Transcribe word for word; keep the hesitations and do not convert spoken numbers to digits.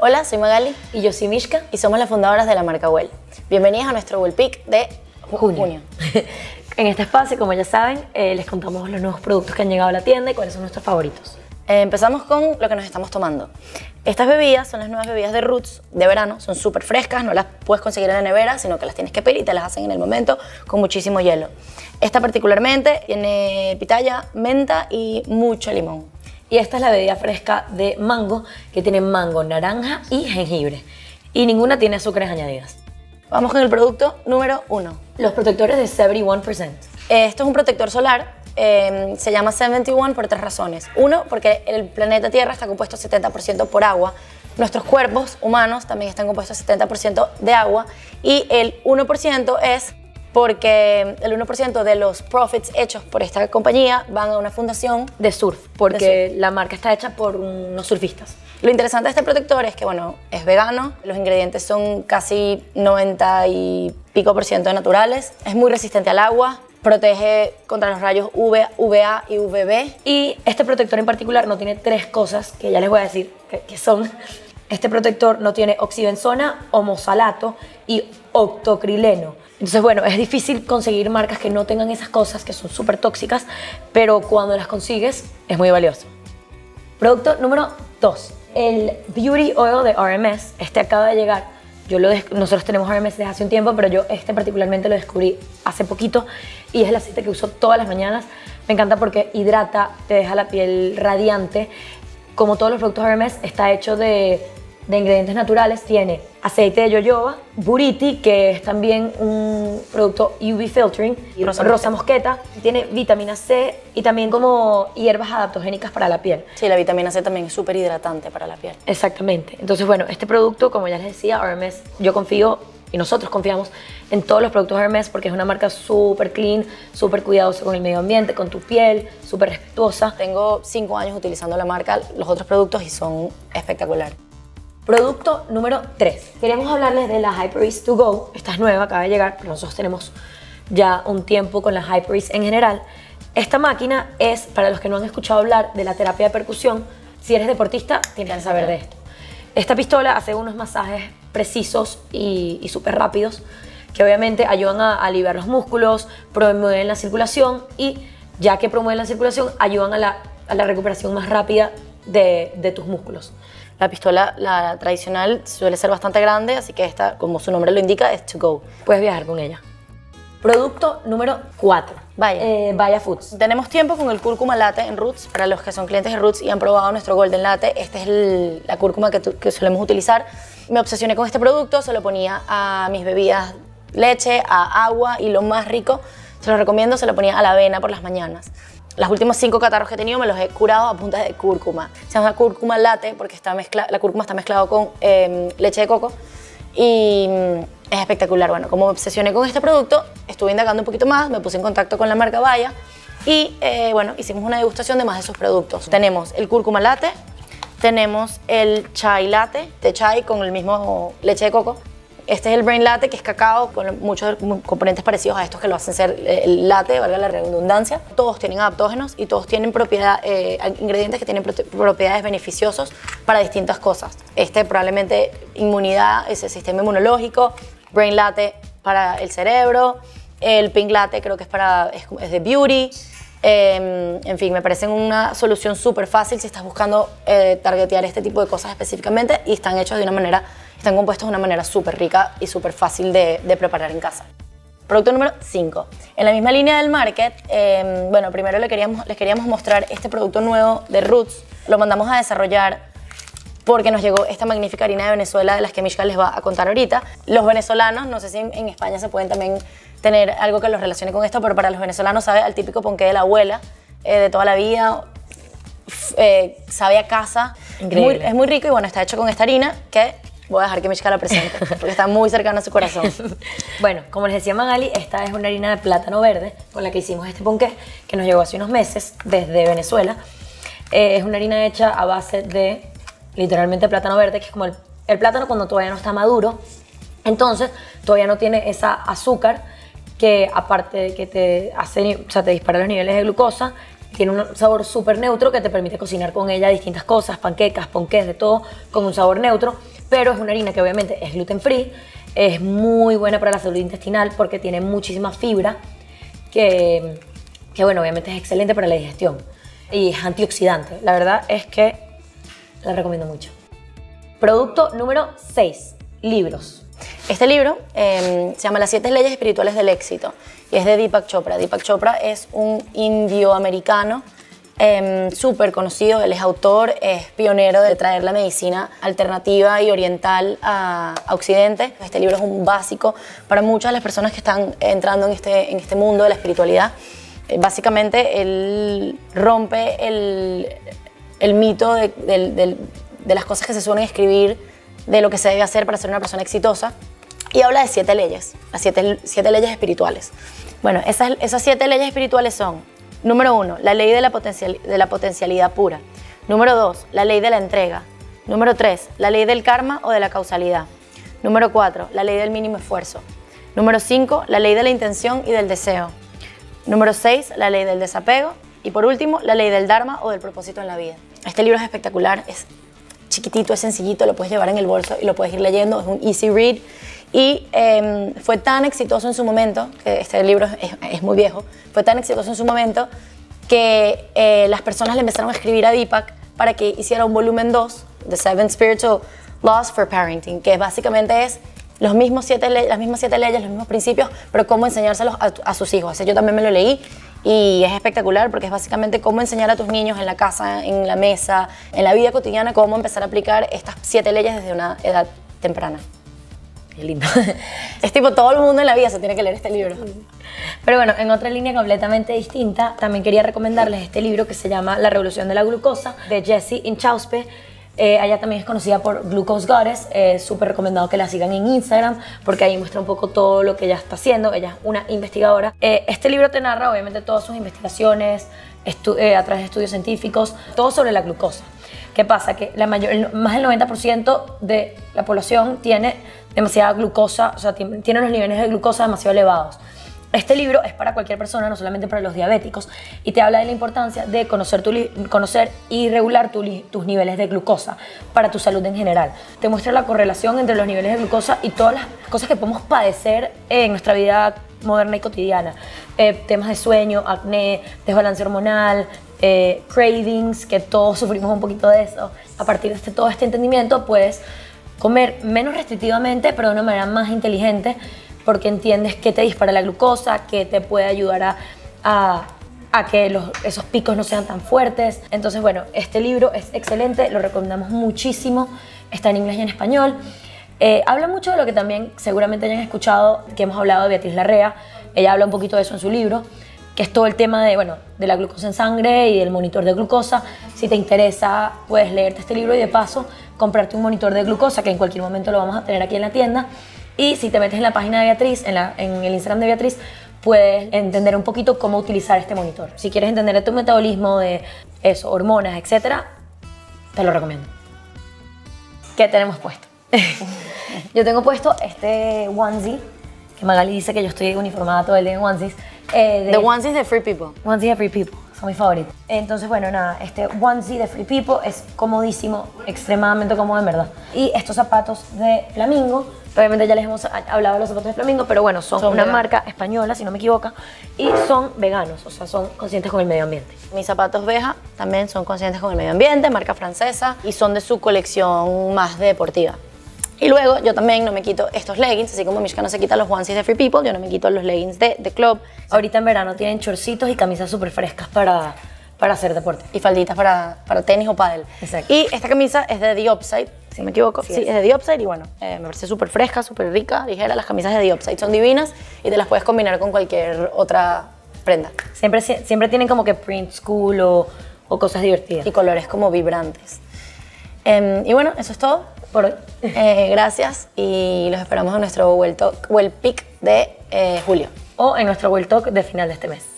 Hola, soy Magali y yo soy Mishka y somos las fundadoras de la marca Well. Bienvenidas a nuestro Well Pick de junio. junio. En este espacio, como ya saben, eh, les contamos los nuevos productos que han llegado a la tienda y cuáles son nuestros favoritos. Eh, empezamos con lo que nos estamos tomando. Estas bebidas son las nuevas bebidas de Roots de verano, son súper frescas, no las puedes conseguir en la nevera, sino que las tienes que pedir y te las hacen en el momento con muchísimo hielo. Esta particularmente tiene pitaya, menta y mucho limón. Y esta es la bebida fresca de mango, que tiene mango, naranja y jengibre. Y ninguna tiene azúcares añadidas. Vamos con el producto número uno. Los protectores de setenta y uno por ciento. Esto es un protector solar, eh, se llama setenta y uno por tres razones. Uno, porque el planeta Tierra está compuesto setenta por ciento por agua. Nuestros cuerpos humanos también están compuestos setenta por ciento de agua. Y el uno por ciento es porque el uno por ciento de los profits hechos por esta compañía van a una fundación de surf, porque de surf. La marca está hecha por unos surfistas. Lo interesante de este protector es que, bueno, es vegano, los ingredientes son casi noventa y pico por ciento naturales, es muy resistente al agua, protege contra los rayos U V A y U V B. Y este protector en particular no tiene tres cosas que ya les voy a decir que, que son. Este protector no tiene oxibenzona, homosalato y octocrileno. Entonces, bueno, es difícil conseguir marcas que no tengan esas cosas, que son súper tóxicas, pero cuando las consigues es muy valioso. Producto número dos. El Beauty Oil de R M S. Este acaba de llegar. Yo lo Nosotros tenemos R M S desde hace un tiempo, pero yo este particularmente lo descubrí hace poquito y es el aceite que uso todas las mañanas. Me encanta porque hidrata, te deja la piel radiante. Como todos los productos R M S, está hecho de, de ingredientes naturales. Tiene aceite de jojoba, buriti, que es también un producto U V filtering, y rosa, rosa mosqueta. Tiene vitamina C y también como hierbas adaptogénicas para la piel. Sí, la vitamina C también es súper hidratante para la piel. Exactamente. Entonces, bueno, este producto, como ya les decía, R M S, yo confío y nosotros confiamos en todos los productos R M S porque es una marca súper clean, súper cuidadosa con el medio ambiente, con tu piel, súper respetuosa. Tengo cinco años utilizando la marca, los otros productos y son espectaculares. Producto número tres. Queremos hablarles de la Hyperease to Go. Esta es nueva, acaba de llegar, pero nosotros tenemos ya un tiempo con la Hyperease en general. Esta máquina es, para los que no han escuchado hablar de la terapia de percusión, si eres deportista, tienes que saber de esto. Esta pistola hace unos masajes precisos y, y súper rápidos que obviamente ayudan a, a aliviar los músculos, promueven la circulación y ya que promueven la circulación, ayudan a la, a la recuperación más rápida de, de tus músculos. La pistola, la tradicional, suele ser bastante grande, así que esta, como su nombre lo indica, es to go. Puedes viajar con ella. Producto número cuatro. Vaya. Eh, Vaya Foods. Tenemos tiempo con el cúrcuma latte en Roots. Para los que son clientes de Roots y han probado nuestro Golden Latte, esta es el, la cúrcuma que, que solemos utilizar. Me obsesioné con este producto, se lo ponía a mis bebidas, leche, a agua y lo más rico, se lo recomiendo, se lo ponía a la avena por las mañanas. Los últimos cinco catarros que he tenido me los he curado a punta de cúrcuma. Se llama cúrcuma latte porque está mezcla, la cúrcuma está mezclado con eh, leche de coco y mm, es espectacular. Bueno, como me obsesioné con este producto, estuve indagando un poquito más, me puse en contacto con la marca Vaya y eh, bueno, hicimos una degustación de más de sus productos. Tenemos el cúrcuma latte, tenemos el chai latte, de chai con el mismo leche de coco. Este es el brain latte, que es cacao con muchos componentes parecidos a estos que lo hacen ser el latte, valga la redundancia. Todos tienen adaptógenos y todos tienen propiedad, eh, ingredientes que tienen propiedades beneficiosas para distintas cosas. Este probablemente inmunidad, ese sistema inmunológico, brain latte para el cerebro, el pink latte creo que es, para, es, es de beauty. Eh, en fin, me parecen una solución súper fácil si estás buscando eh, targetear este tipo de cosas específicamente y están hechos de una manera, están compuestos de una manera súper rica y súper fácil de, de preparar en casa. Producto número cinco. En la misma línea del market, eh, bueno, primero le queríamos, les queríamos mostrar este producto nuevo de Roots. Lo mandamos a desarrollar porque nos llegó esta magnífica harina de Venezuela de las que Mishka les va a contar ahorita. Los venezolanos, no sé si en, en España se pueden también tener algo que los relacione con esto, pero para los venezolanos sabe al típico ponqué de la abuela, eh, de toda la vida, eh, sabe a casa. Increíble. Muy, es muy rico y bueno, está hecho con esta harina que voy a dejar que Mishka la presente, porque está muy cercana a su corazón. Bueno, como les decía Magali, esta es una harina de plátano verde con la que hicimos este ponqué, que nos llegó hace unos meses desde Venezuela. Eh, es una harina hecha a base de literalmente plátano verde, que es como el, el plátano cuando todavía no está maduro. Entonces, todavía no tiene esa azúcar que, aparte de que te hace, o sea, te dispara los niveles de glucosa, tiene un sabor súper neutro que te permite cocinar con ella distintas cosas, panquecas, ponqués, de todo, con un sabor neutro. pero es una harina que obviamente es gluten free, es muy buena para la salud intestinal porque tiene muchísima fibra, que, que bueno, obviamente es excelente para la digestión y es antioxidante. La verdad es que la recomiendo mucho. Producto número seis, libros. Este libro eh, se llama Las siete leyes espirituales del éxito y es de Deepak Chopra. Deepak Chopra es un indioamericano eh, súper conocido. Él es autor, es pionero de traer la medicina alternativa y oriental a, a Occidente. Este libro es un básico para muchas de las personas que están entrando en este, en este mundo de la espiritualidad. Eh, básicamente, él rompe el, el mito de, de, de, de las cosas que se suelen escribir, de lo que se debe hacer para ser una persona exitosa. Y habla de siete leyes, las siete, siete leyes espirituales. Bueno, esas, esas siete leyes espirituales son: número uno, la ley de la, potencial, de la potencialidad pura. Número dos, la ley de la entrega. Número tres, la ley del karma o de la causalidad. Número cuatro, la ley del mínimo esfuerzo. Número cinco, la ley de la intención y del deseo. Número seis, la ley del desapego. Y por último, la ley del dharma o del propósito en la vida. Este libro es espectacular, es chiquitito, es sencillito, lo puedes llevar en el bolso y lo puedes ir leyendo, es un easy read. Y eh, fue tan exitoso en su momento, que este libro es, es muy viejo, fue tan exitoso en su momento que eh, las personas le empezaron a escribir a Deepak para que hiciera un volumen dos, The Seven Spiritual Laws for Parenting, que básicamente es los mismos siete las mismas siete leyes, los mismos principios, pero cómo enseñárselos a, a sus hijos. Ese yo también me lo leí y es espectacular porque es básicamente cómo enseñar a tus niños en la casa, en la mesa, en la vida cotidiana, cómo empezar a aplicar estas siete leyes desde una edad temprana. Qué lindo. Es tipo, todo el mundo en la vida se tiene que leer este libro. Pero bueno, en otra línea completamente distinta, también quería recomendarles este libro que se llama La Revolución de la Glucosa, de Jessie Inchauspé. Eh, ella también es conocida por Glucose Goddess. Es eh, súper recomendado que la sigan en Instagram porque ahí muestra un poco todo lo que ella está haciendo. Ella es una investigadora. Eh, este libro te narra obviamente todas sus investigaciones eh, a través de estudios científicos, todo sobre la glucosa. ¿Qué pasa? Que la mayor, el, más del noventa por ciento de la población tiene demasiada glucosa, o sea, tiene, tiene los niveles de glucosa demasiado elevados. Este libro es para cualquier persona, no solamente para los diabéticos, y te habla de la importancia de conocer, tu, conocer y regular tu, tus niveles de glucosa para tu salud en general. Te muestra la correlación entre los niveles de glucosa y todas las cosas que podemos padecer en nuestra vida moderna y cotidiana. Eh, temas de sueño, acné, desbalance hormonal, eh, cravings, que todos sufrimos un poquito de eso. A partir de este, todo este entendimiento puedes comer menos restrictivamente, pero de una manera más inteligente, porque entiendes qué te dispara la glucosa, qué te puede ayudar a, a, a que los, esos picos no sean tan fuertes. Entonces, bueno, este libro es excelente, lo recomendamos muchísimo, está en inglés y en español. Eh, habla mucho de lo que también seguramente hayan escuchado, que hemos hablado de Beatriz Larrea. Ella habla un poquito de eso en su libro, que es todo el tema de, bueno, de la glucosa en sangre y del monitor de glucosa. Si te interesa, puedes leerte este libro y de paso comprarte un monitor de glucosa, que en cualquier momento lo vamos a tener aquí en la tienda. Y si te metes en la página de Beatriz, en, la, en el Instagram de Beatriz, puedes entender un poquito cómo utilizar este monitor. Si quieres entender tu metabolismo, de eso, hormonas, etcétera, te lo recomiendo. ¿Qué tenemos puesto? Yo tengo puesto este onesie, que Magali dice que yo estoy uniformada todo el día en onesies. Eh, de, The onesies de Free People. Onesies de Free People, son mis favoritos. Entonces, bueno, nada, este onesie de Free People es comodísimo, extremadamente cómodo en verdad. Y estos zapatos de Flamingo, obviamente ya les hemos hablado de los zapatos de Flamingo, pero bueno, son, son una veganos. Marca española, si no me equivoco, y son veganos, o sea, son conscientes con el medio ambiente. Mis zapatos Veja también son conscientes con el medio ambiente, marca francesa, y son de su colección más deportiva. Y luego yo también no me quito estos leggings, así como Mishka no se quita los onesies de Free People, yo no me quito los leggings de, de Club. Ahorita en verano tienen chorcitos y camisas súper frescas para, para hacer deporte. Y falditas para, para tenis o pádel. Exacto. Y esta camisa es de The Upside, si no me equivoco. Sí, sí es. es de The Upside y bueno, eh, me parece súper fresca, súper rica, ligera. Las camisas de The Upside son divinas y te las puedes combinar con cualquier otra prenda. Siempre, siempre tienen como que print school o, o cosas divertidas. Y colores como vibrantes. Eh, y bueno, eso es todo por hoy. Eh, gracias y los esperamos en nuestro Well Talk, Well Pick de eh, julio. O en nuestro Well Talk de final de este mes.